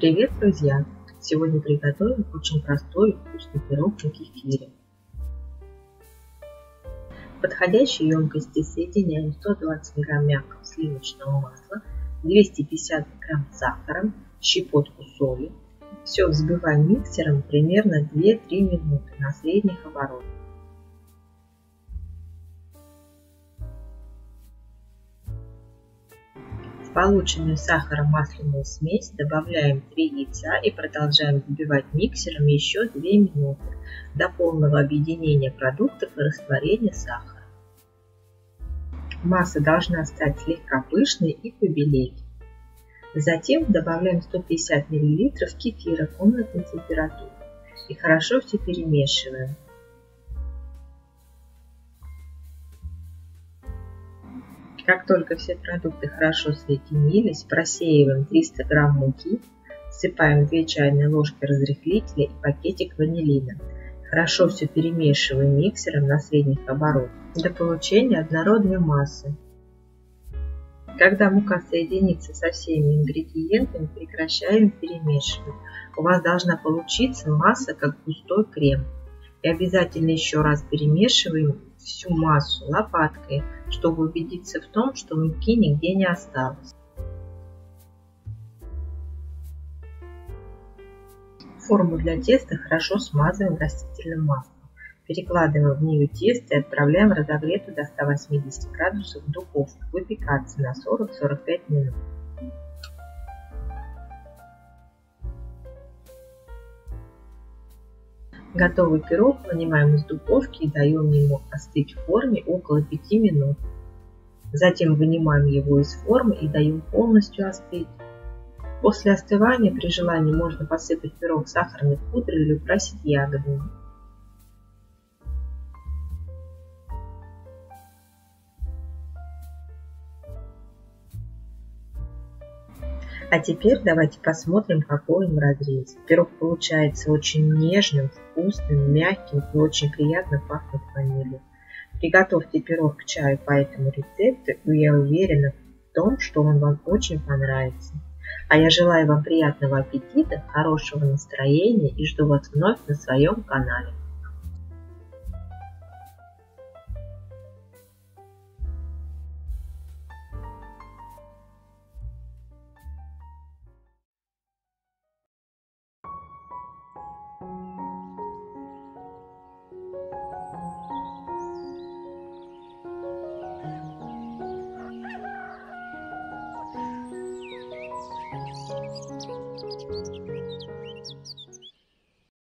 Привет, друзья! Сегодня приготовим очень простой и вкусный пирог на кефире. В подходящей емкости соединяем 120 грамм мягкого сливочного масла, 250 грамм сахара, щепотку соли. Все взбиваем миксером примерно 2-3 минуты на средних оборотах. В полученную сахаро-масляную смесь добавляем 3 яйца и продолжаем взбивать миксером еще 2 минуты до полного объединения продуктов и растворения сахара. Масса должна стать слегка пышной и побелеть. Затем добавляем 150 мл кефира комнатной температуры и хорошо все перемешиваем. Как только все продукты хорошо соединились, просеиваем 300 грамм муки, всыпаем 2 чайные ложки разрыхлителя и пакетик ванилина. Хорошо все перемешиваем миксером на средних оборотах до получения однородной массы. Когда мука соединится со всеми ингредиентами, прекращаем перемешивать. У вас должна получиться масса как густой крем. И обязательно еще раз перемешиваем всю массу лопаткой, чтобы убедиться в том, что муки нигде не осталось. Форму для теста хорошо смазываем растительным маслом. Перекладываем в нее тесто и отправляем в разогретую до 180 градусов в духовку выпекаться на 40-45 минут. Готовый пирог вынимаем из духовки и даем ему остыть в форме около 5 минут. Затем вынимаем его из формы и даем полностью остыть. После остывания при желании можно посыпать пирог сахарной пудрой или украсить ягодами. А теперь давайте посмотрим, какой он в разрезе. Пирог получается очень нежным, вкусным, мягким и очень приятно пахнет ванилью. Приготовьте пирог к чаю по этому рецепту, и я уверена в том, что он вам очень понравится. А я желаю вам приятного аппетита, хорошего настроения и жду вас вновь на своем канале.